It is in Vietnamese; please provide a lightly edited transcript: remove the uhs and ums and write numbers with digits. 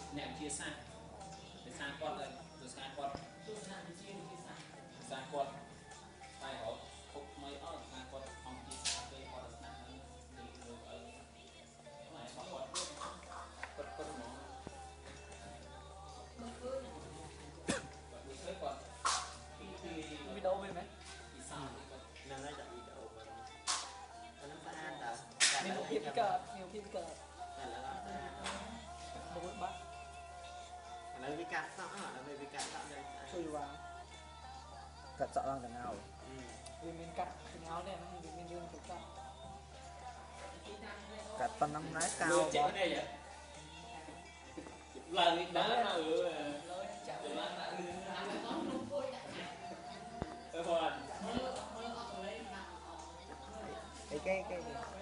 nẹm chia xa để xa con rồi rồi xa con xa con phải họ phục mấy ở xa con không chia xa về họ được nặng hơn thì được ở này họ con nó còn video bên đấy thì sao nên lấy chọn video mình nó phải ăn đâu nhiều phim cờ một bạn lấy vi cắt đó là về vi cắt đó đây chui vào cắt sợ lăng nào vì mình cắt cái áo này nó vì mình đương phải cắt phần năm lái cao chạy đây vậy lời đá nó cái